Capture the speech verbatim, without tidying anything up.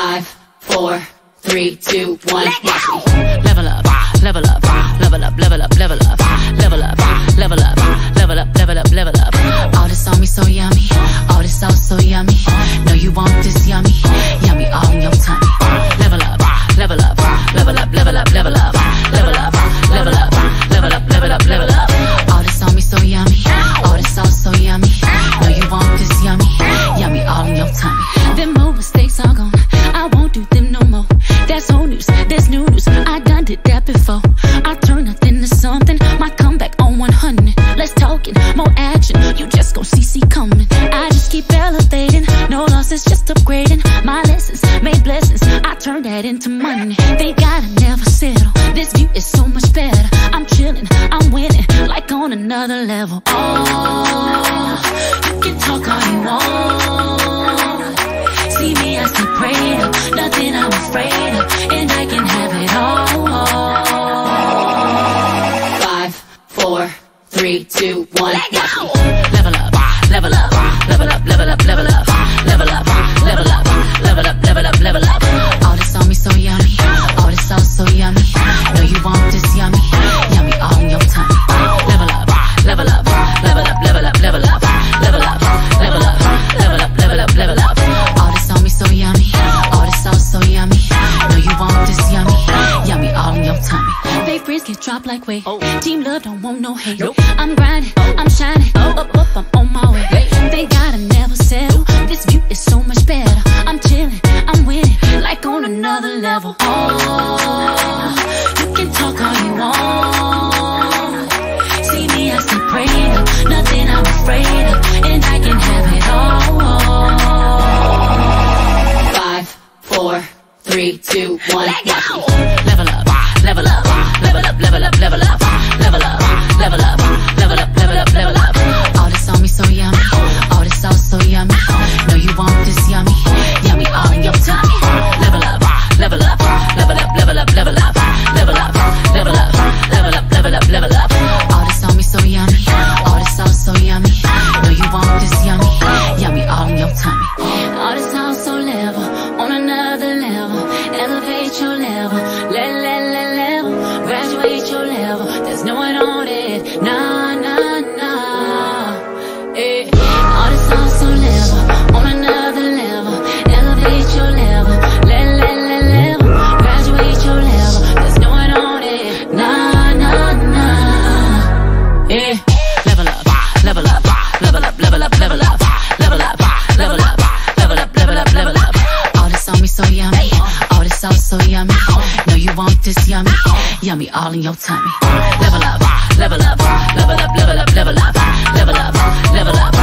Five, four, three, two, one, watch me. Level up, level up, level up, level up, level up, level up, level up, level up, level up, level up. All this on me so yummy, all this sauce so yummy. Know you want this yummy, yummy all in your tummy. Level up, level up, level up, level up, level up, level up, level up, level up, level up, level up. All this on me so yummy, all this sauce so yummy. Know you want this yummy, yummy all in your tummy. Them old mistakes are gone, I won't do them no more. That's old news, that's new news, I done did that before. I turn nothing to something, my comeback on one hundred. Less talking, more action, you just gon' see CiCi coming. I just keep elevating, no losses, just upgrading. My lessons made blessings, I turn that into money. They gotta never settle, this view is so much better. I'm chilling, I'm winning, like on another level. Oh, you can talk all you want. See me, I stay prayed up, nothing I'm afraid of, and I can have it all. Five, four, three, two, one, watch me. Level up, level up, level up, level up, level up, level up, level up, level up, level up, level up. All this on me so yummy, all this sauce so yummy. Know you want this yummy, yummy all in your tummy. Level up, level up, level up, level up, level up, level up, level up, level up, level up, level up. All this on me so yummy, all this sauce so yummy. Know you want this yummy, yummy all in your tummy. They freeze get dropped like weight. Team love don't want no hate. I'm grinding, I'm shining, up, up, I'm on my way. They gotta never settle, this view is so much better. I'm chilling, I'm winning, like on another level. Oh, you can talk all you want. See me, I stay prayed up, nothing I'm afraid of, and I can have it all. Five, four, three, two, one, watch me. Level up, level up, level up, level up, level up, level up, level up, level up, level up, level up. All this on me so yummy, all this sauce so yummy. Know you want this yummy, yummy all in your tummy. Level up, level up, level up, level up, level up, level up, level up, level up, level up, level up. All this on me so yummy, all this sauce so yummy. Know you want this yummy, yummy all in your tummy. All this sauce so level, on another level. Elevate your level, let, let, let level. Graduate your level, there's no one on it. Nah, nah, nah. Eh. All this sauce so level, on another level. Elevate your level, let, let, let level. Graduate your level, there's no one on it. Nah, nah, nah. Eh. Level up, level up, level up, level up, level up, level up, level up, level up, level up, level up. All this on me so yummy, all this sauce so yummy. Know you want this yummy, yummy all in your tummy. Level up, level up, level up, level up, level up, level up, level up.